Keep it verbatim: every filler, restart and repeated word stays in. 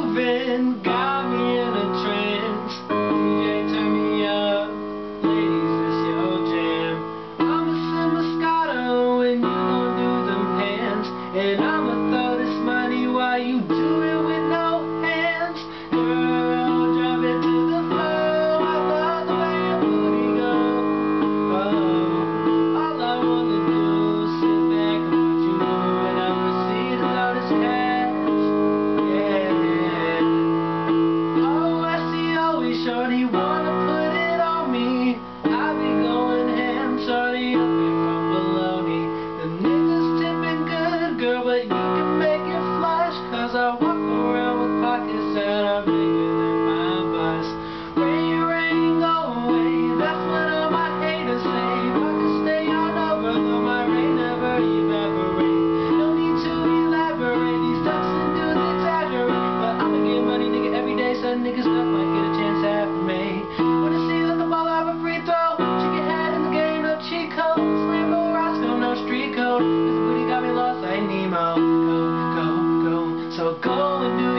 moving, got me in a trance. D J, turn me up, ladies, this your jam. I'ma sing Moscato and you gon' do them hands, and I'ma throw this money while you do it with no hands. Girl, drop it to the floor, I love the way your booty go. Oh, all I wanna do is sit back and watch you move, and I'll proceed to throw this cash. Shorty wanna put it on me, I be going ham, shorty up here from baloney. The niggas tipping good, girl, but you can make it flush, cause I walk around with pockets that are bigger than my bus. Rain, rain, go away, that's what all my haters say. If I could stay on over, though my rain never evaporate. No need to elaborate, these ducks and dudes exaggerate, but I'ma get money, nigga, every day, so niggas duck might get a chance after me. Wanna see that the ball have a free throw? Check your head in the game, no cheat code. Slambo Roscoe, no street code. This booty got me lost, I need Nemo. Go, go, go. So go and do